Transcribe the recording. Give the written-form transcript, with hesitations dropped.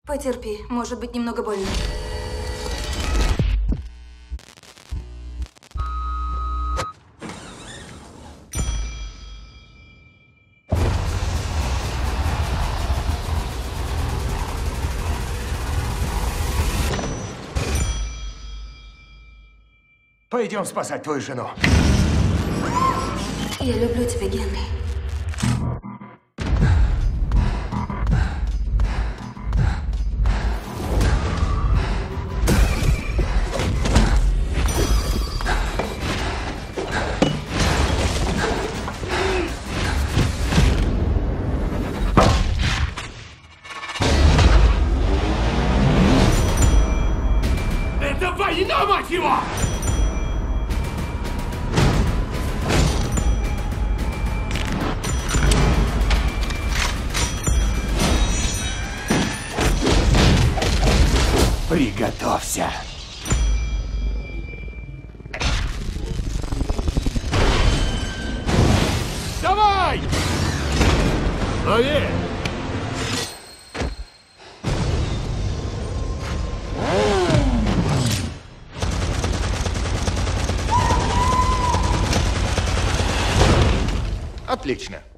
Потерпи, может быть немного больно. Пойдем спасать твою жену. Я люблю тебя, Генри. Это война, мать его! Приготовься. Давай! Лови! Отлично.